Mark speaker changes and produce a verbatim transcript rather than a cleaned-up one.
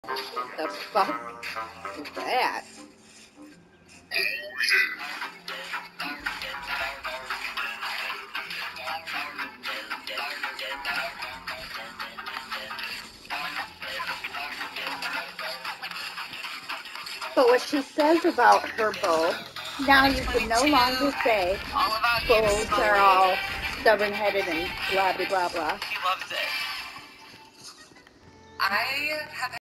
Speaker 1: The fuck is that? But what she says about her bow, now you can no longer say
Speaker 2: all about
Speaker 1: bulls are all stubborn-headed and blah blah blah blah.
Speaker 2: He loves it. I have